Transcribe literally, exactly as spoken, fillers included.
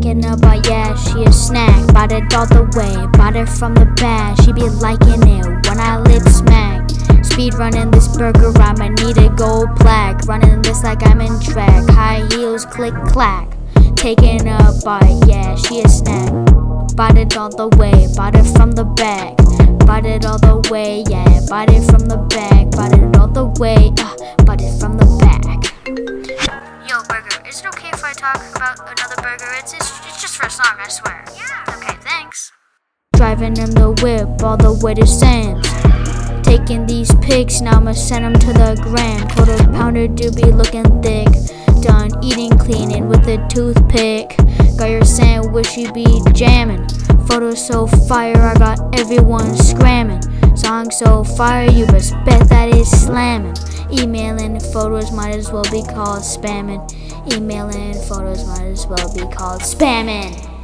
taking a bite, yeah, she a snack. Bite it all the way, bite it from the back. She be liking it when I lip smack. Speed running this burger, I'ma need a gold plaque. Running this like I'm in track, high heels click clack. Taking a bite, yeah, she a snack. Bite it all the way, bite it from the back. Bite it all the way, yeah, bite it from the back. Bite it all the way, uh, bite it from the back. Yo, Burger, is it okay if I talk about another burger? It's, it's, it's just for a song, I swear. Yeah. Okay, thanks. Driving in the whip all the way to Sands. Taking these pics, now I'ma send them to the gram. Quarter pounder do be looking thick. Done eating, cleaning with a toothpick. Got your sandwich, you be jamming. Photos so fire, I got everyone scramming. Song so fire, you best bet that it's slamming. Emailing photos might as well be called spamming. Emailing photos might as well be called spamming.